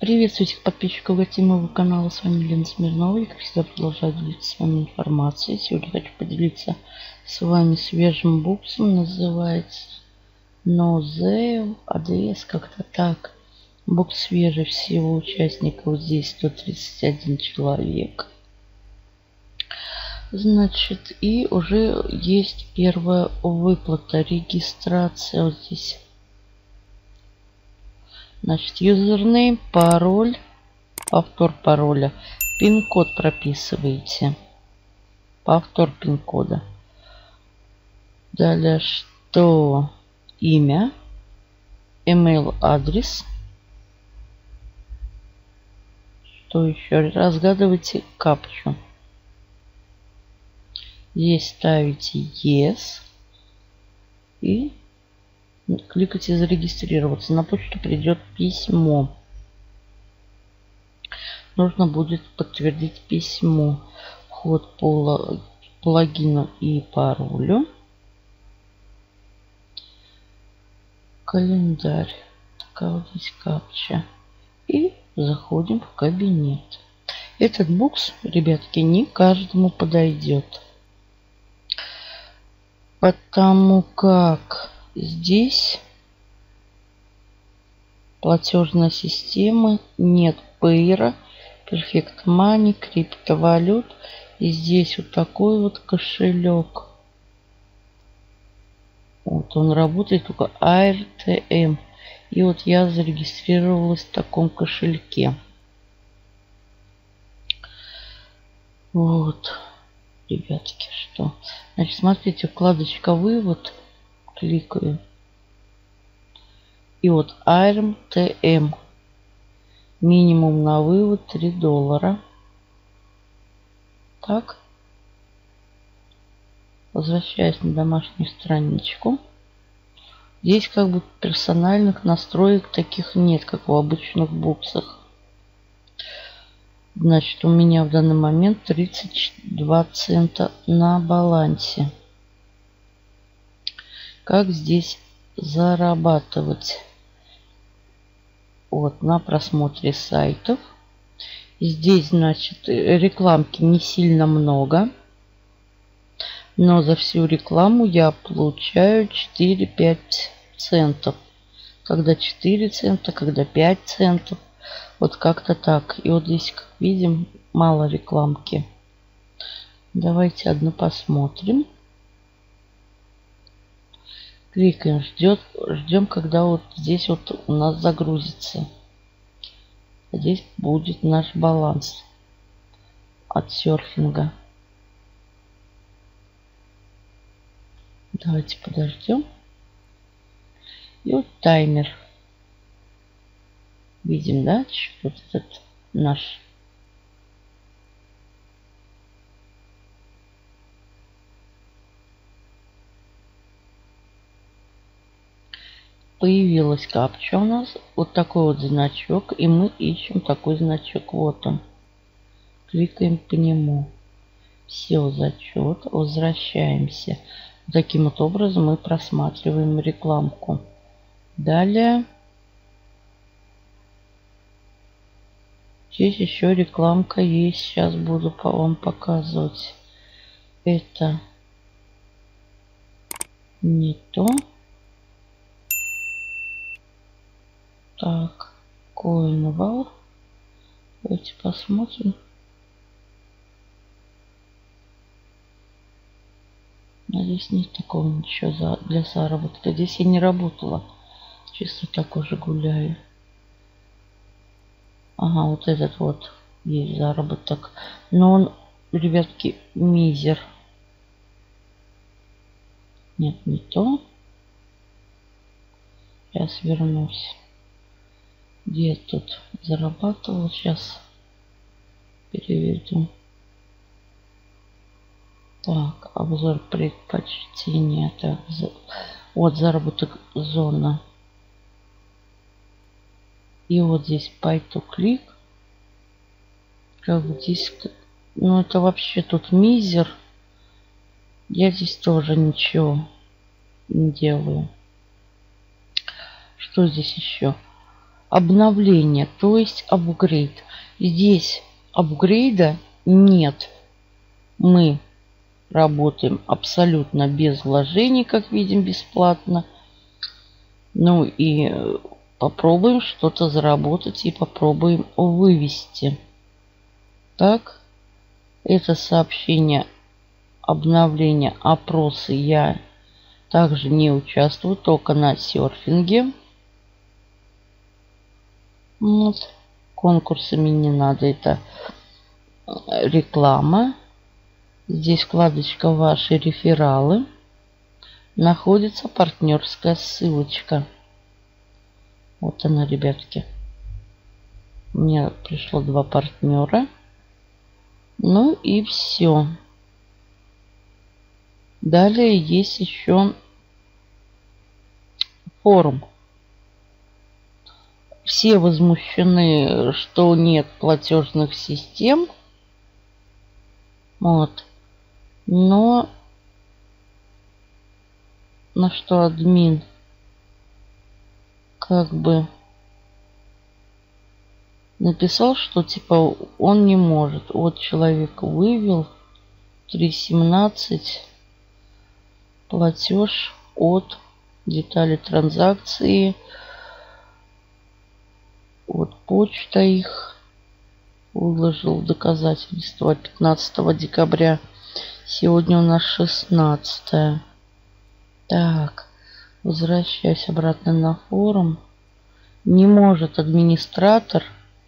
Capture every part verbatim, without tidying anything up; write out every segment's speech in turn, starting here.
Приветствую всех подписчиков и гостей моего канала. С вами Лена Смирнова. Я, как всегда, продолжаю делиться с вами информацией. Сегодня хочу поделиться с вами свежим буксом. Называется Нозео АДС, как-то так. Букс свежий, всего участников здесь сто тридцать один человек. Значит, и уже есть первая выплата, регистрация вот здесь. Значит, юзернейм, пароль, повтор пароля, пин-код прописываете, повтор пин-кода. Далее, что имя, email адрес, что еще, разгадывайте капчу. Здесь ставите yes и кликайте зарегистрироваться. На почту придет письмо. Нужно будет подтвердить письмо. Вход по логину и паролю. Календарь. Такая вот здесь капча. И заходим в кабинет. Этот букс, ребятки, не каждому подойдет. Потому как здесь платежной системы нет пейра, Perfect Money, криптовалют. И здесь вот такой вот кошелек. Вот он работает только эй эр ти эм. И вот я зарегистрировалась в таком кошельке. Вот, ребятки, что. Значит, смотрите, вкладочка вывод. Кликаю. И вот эй эр ти эм. Минимум на вывод три доллара. Так. Возвращаюсь на домашнюю страничку. Здесь как бы персональных настроек таких нет, как в обычных буксах. Значит, у меня в данный момент тридцать два цента на балансе. Как здесь зарабатывать? Вот, на просмотре сайтов. Здесь, значит, рекламки не сильно много. Но за всю рекламу я получаю четыре-пять центов. Когда четыре цента, когда пять центов. Вот как-то так. И вот здесь, как видим, мало рекламки. Давайте одну посмотрим. Кликаем, ждет, ждем, когда вот здесь вот у нас загрузится. Здесь будет наш баланс от серфинга. Давайте подождем. И вот таймер. Видим, да, вот этот наш. Появилась капча у нас. Вот такой вот значок. И мы ищем такой значок. Вот он. Кликаем по нему. Все, зачет. Возвращаемся. Таким вот образом мы просматриваем рекламку. Далее. Здесь еще рекламка есть. Сейчас буду по вам показывать. Это не то. Так, CoinWall. Давайте посмотрим. Но здесь нет такого ничего для заработка. Здесь я не работала. Чисто так уже гуляю. Ага, вот этот вот есть заработок. Но он, ребятки, мизер. Нет, не то. Сейчас вернусь. Где я тут зарабатывал? Сейчас переведу. Так, обзор предпочтения. Так, вот заработок зона. И вот здесь pay to click. Как здесь, ну это вообще тут мизер. Я здесь тоже ничего не делаю. Что здесь еще? обновление, то есть апгрейд. Здесь апгрейда нет. Мы работаем абсолютно без вложений, как видим, бесплатно. Ну и попробуем что-то заработать и попробуем вывести. Так, это сообщение обновления опроса я также не участвую, только на серфинге. Вот. Конкурсами не надо, это реклама. Здесь вкладочка «Ваши рефералы». Находится партнерская ссылочка. Вот она, ребятки. Мне пришло два партнера. Ну и все. Далее есть еще форум. Все возмущены, что нет платежных систем. Вот. Но на что админ как бы написал, что типа он не может. Вот человек вывел три семнадцать платеж от детали транзакции. Вот почта их выложил доказательства пятнадцатого декабря. Сегодня у нас шестнадцатое. Так, возвращаясь обратно на форум. Не может администратор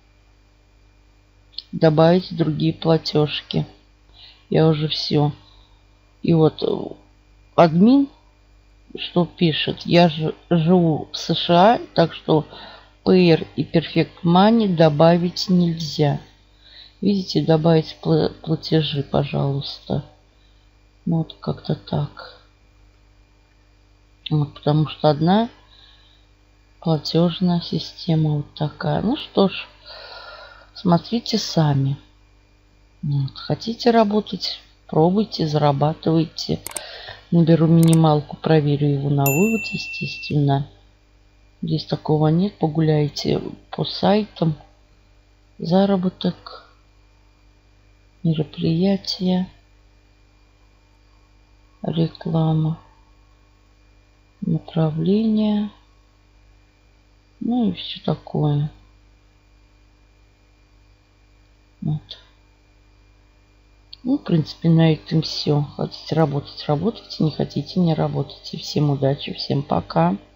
добавить другие платежки. Я уже все. И вот админ, что пишет, я ж, живу в США, так что Payer и Perfect Money добавить нельзя. Видите, добавить платежи, пожалуйста. Вот как-то так. Вот, потому что одна платежная система вот такая. Ну что ж, смотрите сами. Вот. Хотите работать, пробуйте, зарабатывайте. Наберу минималку, проверю его на вывод, естественно. Здесь такого нет. Погуляйте по сайтам. Заработок, мероприятия, реклама, направление. Ну и все такое. Вот. Ну, в принципе, на этом все. Хотите работать, работайте. Не хотите, не работайте. Всем удачи, всем пока.